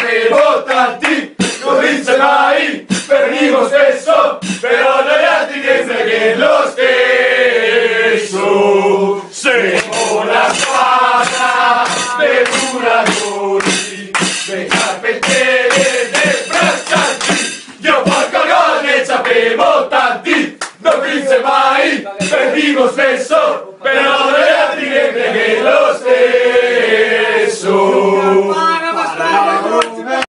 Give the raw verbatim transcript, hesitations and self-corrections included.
sapevo tanti, non vince mai, perdivo spesso, però noi altri che freghe lo stesso. Siamo la squadra dei muratori, dei carpentieri, dei braccianti, io porco gol ne sapevo tanti, non vince mai, perdivo spesso, però noi altri che freghe lo stesso.